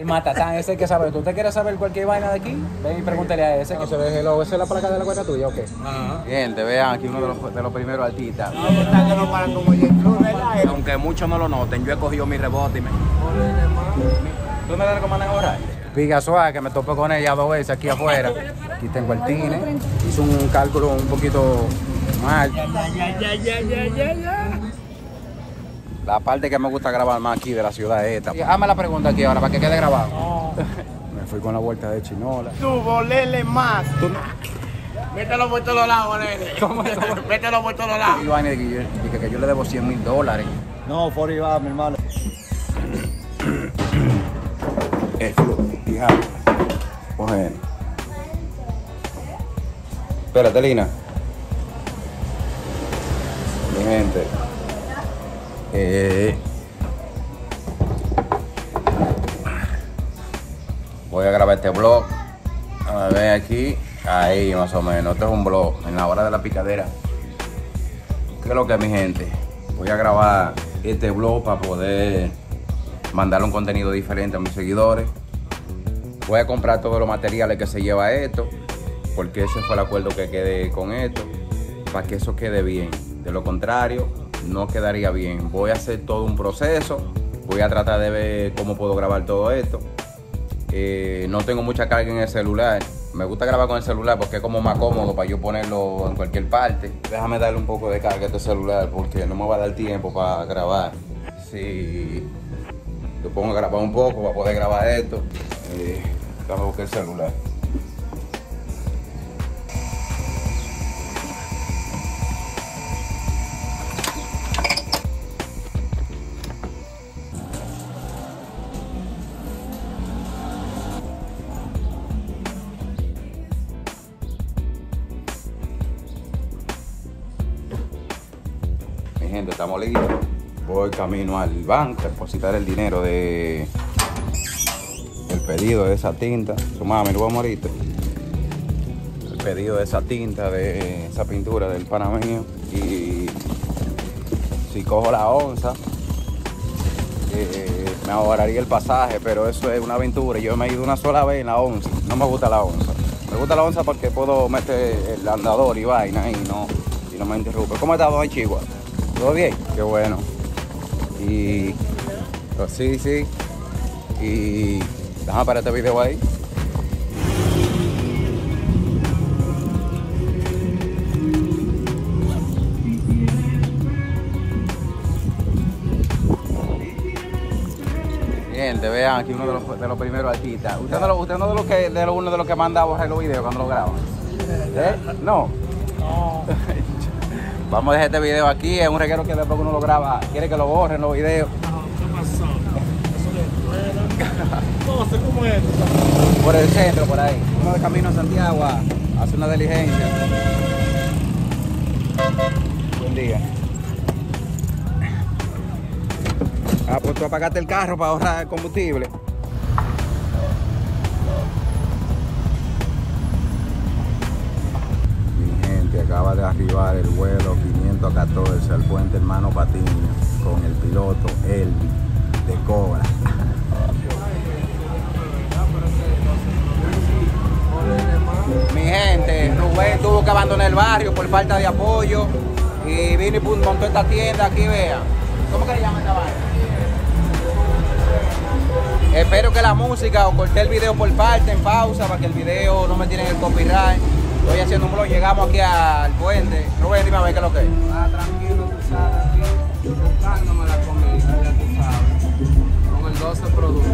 Matatán, ese que sabe. ¿Tú te quieres saber cualquier vaina de aquí? Ven y pregúntale a ese. No se ve hello. ¿Esa es la placa de la cuenta tuya o qué? Gente, vean aquí uno de los primeros artistas. No, está que no paran como J. Cruz, ¿verdad? Aunque muchos no lo noten, yo he cogido mi rebote y me... ¿Tú me recomiendas ahora? Piga Suárez, que me topé con ella 2 veces aquí afuera. Aquí tengo el tine. Hice un cálculo un poquito mal. Ya. La parte que me gusta grabar más aquí de la ciudad es esta. Hazme la pregunta aquí ahora para que quede grabado. Me fui con la vuelta de Chinola. Tú, volele más. Mételo por todos lados, nene. ¿Cómo? Mételo por todos lados. Y vaina de que yo le debo $100,000. No, por ahí va, mi hermano. Fija. Coge. Espérate, Lina. Mi gente. Voy a grabar este vlog. A ver aquí. Ahí más o menos. Este es un vlog en la hora de la picadera. ¿Qué es lo que es, mi gente? Voy a grabar este vlog para poder mandarle un contenido diferente a mis seguidores. Voy a comprar todos los materiales que se lleva esto, porque ese fue el acuerdo que quedé con esto, para que eso quede bien. De lo contrario, no quedaría bien. Voy a hacer todo un proceso, voy a tratar de ver cómo puedo grabar todo esto. No tengo mucha carga en el celular. Me gusta grabar con el celular porque es como más cómodo para yo ponerlo en cualquier parte. Déjame darle un poco de carga a este celular porque no me va a dar tiempo para grabar. Si lo pongo a grabar un poco para poder grabar esto, déjame buscar el celular. Gente, estamos listos. Voy camino al banco a depositar el dinero de el pedido de esa tinta. Su mami, lo vamos ahorita. El pedido de esa tinta, de esa pintura del panameño. Y si cojo la onza, me ahorraría el pasaje, pero eso es una aventura. Yo me he ido una sola vez en la onza. No me gusta la onza. Me gusta la onza porque puedo meter el andador y vaina y no me interrumpe. ¿Cómo está, don Chihuahua? ¿Todo bien? Qué bueno. Y pues, sí. Y déjame parar este video ahí. Gente, vean aquí uno de los primeros artistas. Usted no es uno de los que manda a borrar los videos cuando lo graban. No. Vamos a dejar este video aquí, es un reguero que después uno lo graba, quiere que lo borren los videos. ¿Qué pasó? No sé cómo es. Por el centro, por ahí. Uno de camino a Santiago a hacer una diligencia. Buen día. Pues tú apagaste el carro para ahorrar combustible. Acaba de arribar el vuelo 514 al puente Hermano Patiño con el piloto Elvi de Cobra. Mi gente, Rubén tuvo que abandonar el barrio por falta de apoyo y vino y montó esta tienda aquí, vean. ¿Cómo que le llama esta vaina? Espero que la música o corté el video por parte en pausa para que el video no me tiren el copyright. Estoy haciendo un vlog, llegamos aquí al puente. Rubén, dime a ver qué es lo que es. Tranquilo, tú sabes, aquí buscándome la comida, ya tú sabes. Con el 12 produce.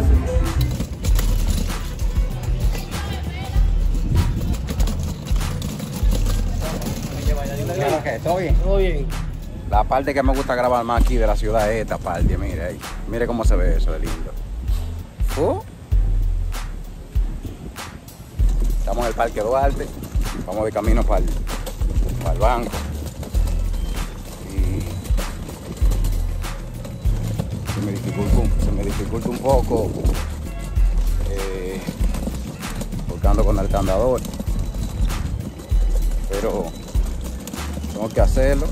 ¿Todo bien? Todo bien. La parte que me gusta grabar más aquí de la ciudad es esta parte, mire ahí. Mire cómo se ve eso de lindo. Estamos en el Parque Duarte. Vamos de camino para el banco. Y se me dificulta un poco porque ando con el candador. Pero tengo que hacerlo.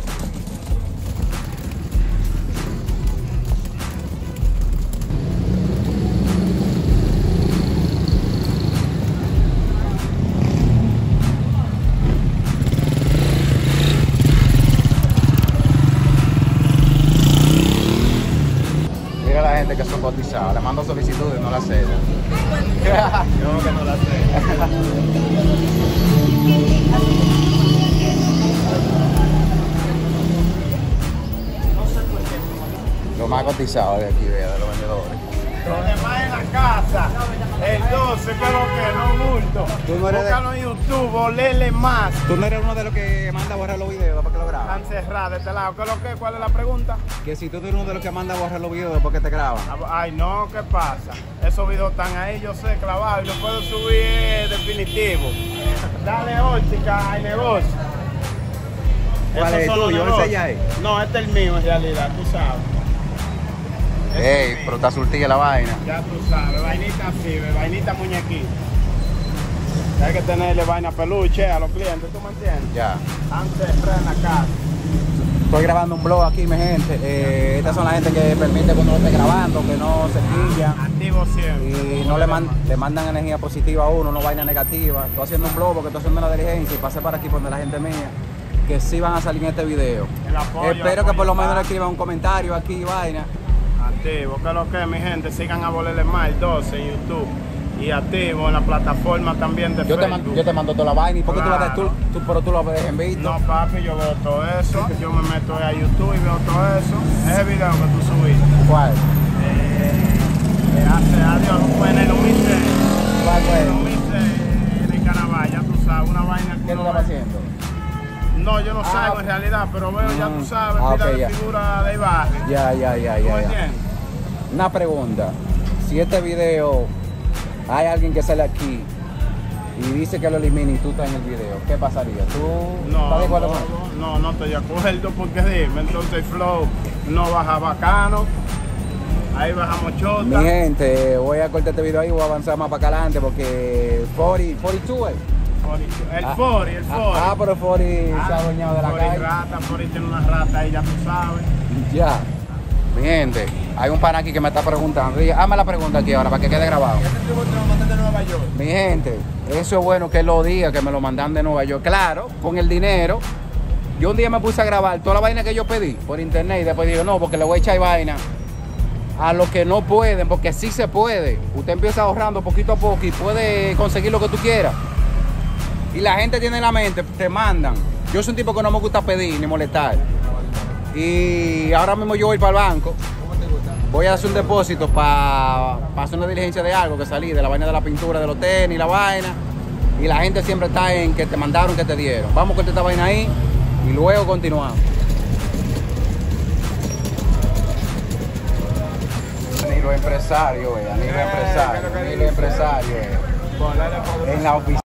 cotizado. Le mando solicitudes, no la acepta. Yo que no la sé. Lo más cotizado de aquí, vea, de los vendedores. Los demás en la casa. El 12, pero que no bulto. Tú no eres de- Búscalo en YouTube, o léele más. ¿Tú no eres uno de los que manda a borrar los videos para que lo graben? Están cerradas de este lado. ¿Qué es lo que? ¿Cuál es la pregunta? Que si tú eres uno de los que manda a borrar los videos después que te graban. Ay, no, ¿qué pasa? Esos videos están ahí, yo sé, clavados, y los puedo subir definitivo. Dale, óptica, hay negocio. ¿Cuál Esos es son los tuyo? negocios. ¿Ese ya es? No, este es el mío en realidad, tú sabes. Ese es Ey, mío. pero está surtida la vaina. Ya tú sabes, vainita así, vainita muñequita. Hay que tenerle vaina peluche a los clientes, ¿tú me entiendes? Ya. Antes de en la casa. Estoy grabando un blog aquí, mi gente. Estas son la gente que permite cuando lo esté grabando, que no se quilla. Activo siempre. Y no le mandan energía positiva a uno, no vaina negativa. Estoy haciendo un blog porque estoy haciendo una diligencia y pasé para aquí por donde la gente mía, que sí van a salir en este video. El apoyo, Espero apoyo, que por lo menos pa. le escriban un comentario aquí, vaina. Activo, que es lo que es, mi gente, sigan a Volerle Más el 12 en YouTube y activo en la plataforma también de Yo Facebook. te mando toda la vaina y porque Claro. pero tú lo ves en visto. No, papi, yo veo todo eso, yo me meto a YouTube y veo todo eso. Ese video que tú subiste, ¿Cuál? hace adiós, fue en el 2006, ¿Cuál en el fue? 2006 en el Carnaval, ya tú sabes, una vaina que ¿Qué tú uno estabas ve. haciendo? No, yo no Ah, salgo en realidad, pero veo, ya tú sabes, ah, mira ok, de ya. figura de barrio. Ya. ¿Tú me ya. entiendes? Una pregunta. Si este video hay alguien que sale aquí y dice que lo elimine y tú estás en el video, ¿qué pasaría? ¿Tú No, estás de acuerdo con eso? no estoy de acuerdo porque dime, entonces el flow no baja bacano, ahí bajamos chota. Mi gente, voy a cortar este video ahí y voy a avanzar más para acá adelante porque 42 es. El 40, el 40. pero 40 se ha adueñado de la 40 calle. rata, 40 tiene una rata ahí, ya tú sabes. Ya. Mi gente, hay un pana aquí que me está preguntando. Hazme la pregunta aquí ahora para que quede grabado. Este tribu te lo mandan de Nueva York. Mi gente, eso es bueno que él lo diga, que me lo mandan de Nueva York. Claro, con el dinero. Yo un día me puse a grabar toda la vaina que yo pedí por internet y después digo, no, porque le voy a echar vaina a los que no pueden, porque sí se puede. Usted empieza ahorrando poquito a poco y puede conseguir lo que tú quieras. Y la gente tiene en la mente, te mandan. Yo soy un tipo que no me gusta pedir ni molestar. Y ahora mismo yo voy para el banco. Voy a hacer un depósito para hacer una diligencia de algo que salí, de la vaina de la pintura de los tenis, la vaina. Y la gente siempre está en que te mandaron, que te dieron. Vamos a cortar esta vaina ahí y luego continuamos. Ni los empresarios, ni los empresarios, ni los empresarios. En la oficina.